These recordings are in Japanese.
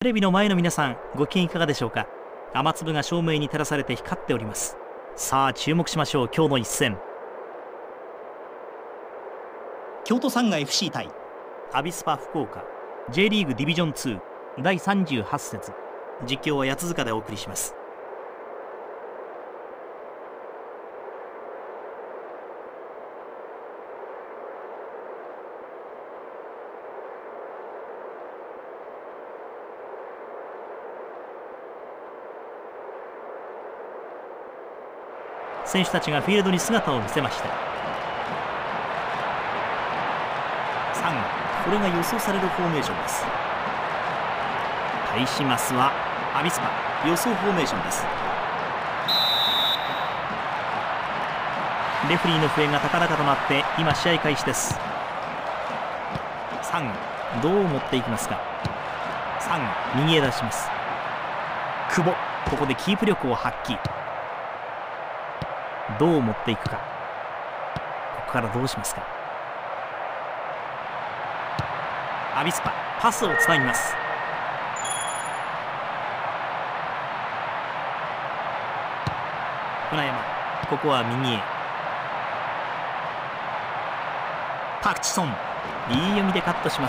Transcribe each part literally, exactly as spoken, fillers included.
テレビの前の皆さん、ご機嫌いかがでしょうか。雨粒が照明に照らされて光っております。さあ注目しましょう。今日の一戦、 京都サンガ エフシー 対アビスパ福岡 J リーグディビジョンにだいさんじゅうはち節、実況は八塚でお送りします。選手たちがフィールドに姿を見せました。サンガ、これが予想されるフォーメーションです。対しますはアビスパ、予想フォーメーションです。レフリーの笛が高々となって今試合開始です。サンガ、どう持っていきますか。サンガ、右へ出します。久保、ここでキープ力を発揮。どう持っていくか。ここからどうしますか。アビスパ、パスをつなぎます。船山、ここは右へ。パクチソン、いい読みでカットします。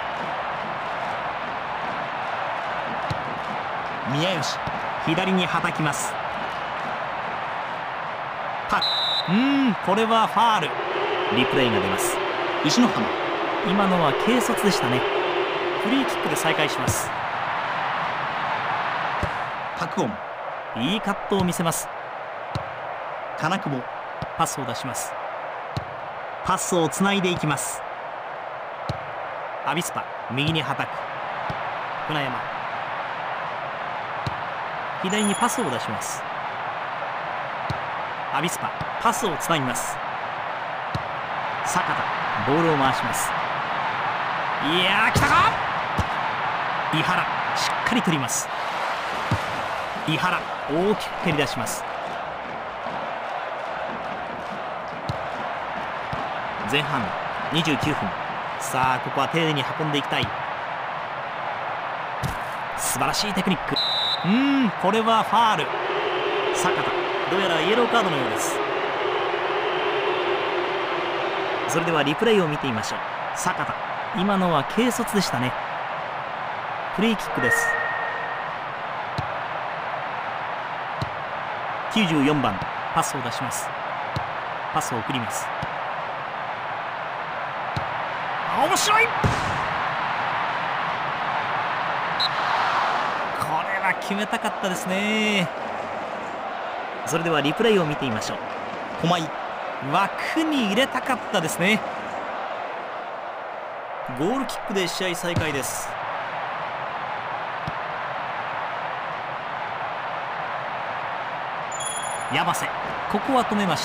宮吉、 左にはたきます。パク、うーん、これはファール。リプレイが出ます。 石の花、 今のは軽率でしたね。フリーキックで再開します。 白音、 いいカットを見せます。 金久保、 パスを出します。パスをつないでいきます。アビスパ、右にはたく。船山、左にパスを出します。アビスパ、パスをつなぎます。坂田、ボールを回します。いやー、来たか。井原、しっかり取ります。井原、大きく蹴り出します。前半にじゅうきゅうふん、さあここは丁寧に運んでいきたい。素晴らしいテクニック。うーん、これはファール。坂田、どうやらイエローカードのようです。それではリプレイを見てみましょう。坂田、今のは軽率でしたね。フリーキックです。きゅうじゅうよんばん、パスを出します。パスを送ります。面白い。これは決めたかったですね。それではリプレイを見てみましょう。 駒井、 枠に入れたかったですね。ゴールキックで試合再開です。山瀬、ここは止めました。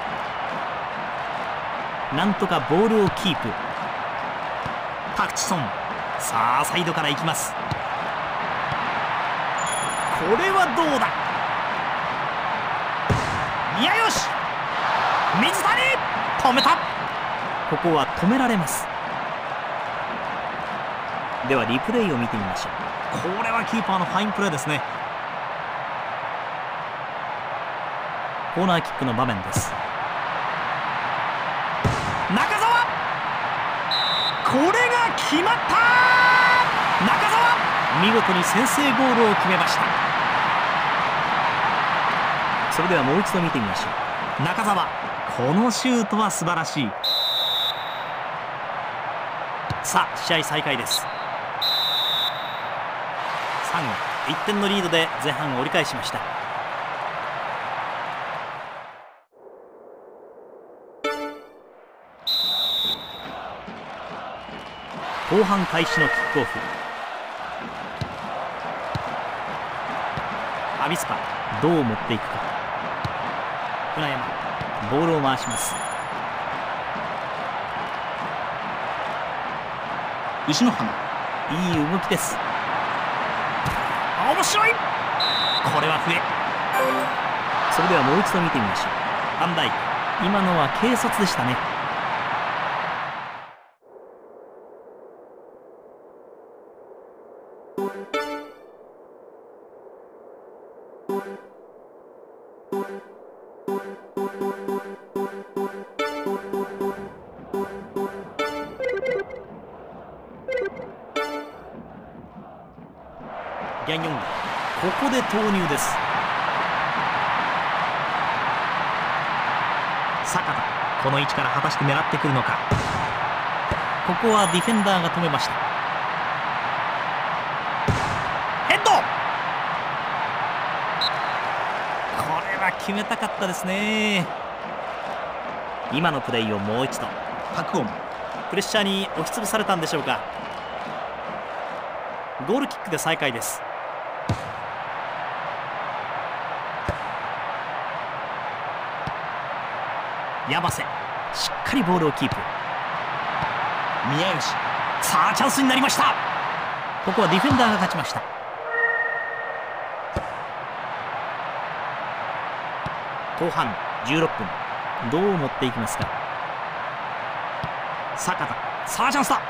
なんとかボールをキープ。パクチソン、さあサイドから行きます。これはどうだ。宮吉、水谷、止めた。ここは止められます。ではリプレイを見てみましょう。これはキーパーのファインプレーですね。コーナーキックの場面です。中澤、これが決まった。中澤、見事に先制ゴールを決めました。それではもう一度見てみましょう。中澤、このシュートは素晴らしい。さあ試合再開です。サンガ、いってんのリードで前半を折り返しました。後半開始のキックオフ。アビスパ、どう持っていくか。船山、ボールを回します。 石の花、 いい動きです。面白い。これは笛。それではもう一度見てみましょう。ファンダイク、今のは軽率でしたね。 ギャンヨング、ここで投入です。坂田、この位置から果たして狙ってくるのか。ここはディフェンダーが止めました。ヘッド、これは決めたかったですね。今のプレーをもう一度。 パクオン、 プレッシャーに押しつぶされたんでしょうか。ゴールキックで再開です。山瀬、しっかりボールをキープ。 宮吉、 さあチャンスになりました。ここはディフェンダーが勝ちました。後半じゅうろっぷん、どう持っていきますか。坂田、さあチャンスだ。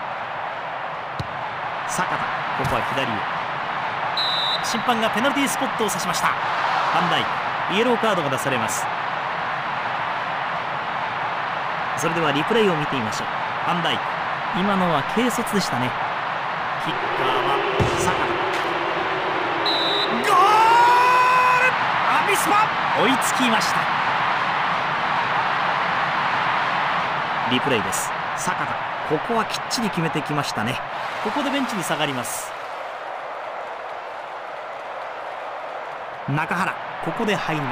坂田、ここは左へ。審判がペナルティースポットを指しました。ファンダイク、イエローカードが出されます。それではリプレイを見てみましょう。ファンダイク、今のは軽率でしたね。キッカーは坂田。ゴール、アビスパ追いつきました。リプレイです。坂田、ここはきっちり決めてきましたね。ここでベンチに下がります。中原、ここで入ります。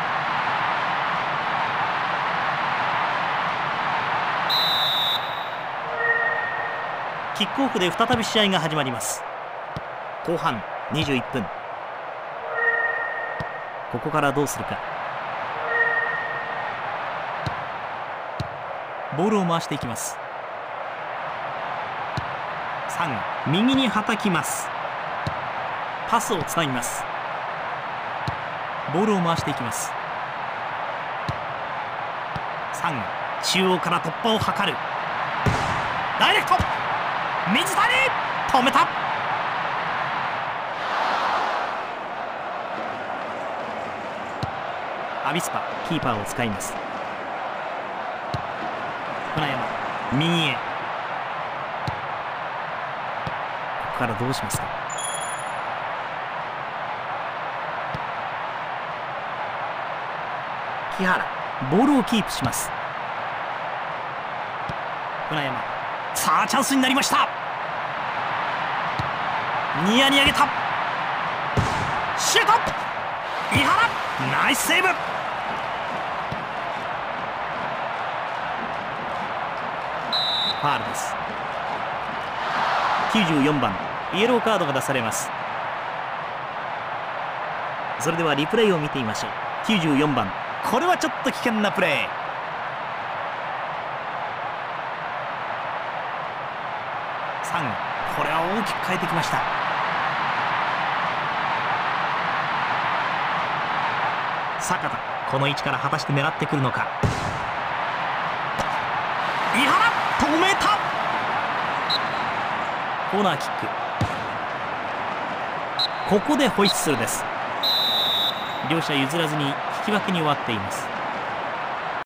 キックオフで再び試合が始まります。後半にじゅういっぷん、ここからどうするか。ボールを回していきます。サンが右にはたきます。パスをつなぎます。ボールを回していきます。サンが中央から突破を図る。ダイレクト、水谷、止めた。アビスパ、キーパーを使います。船山、右へ。ここからどうしますか。木原、ボールをキープします。船山、さあチャンスになりました。ニヤに上げた。シュート、井原、ナイスセーブ。ファールです。きゅうじゅうよんばん、イエローカードが出されます。それではリプレイを見てみましょう。きゅうじゅうよんばん、これはちょっと危険なプレー。サン、これは大きく変えてきました。坂田、この位置から果たして狙ってくるのか。井原、止めた。コーナーキック、ここでホイッスルです。両者譲らずに引き分けに終わっています。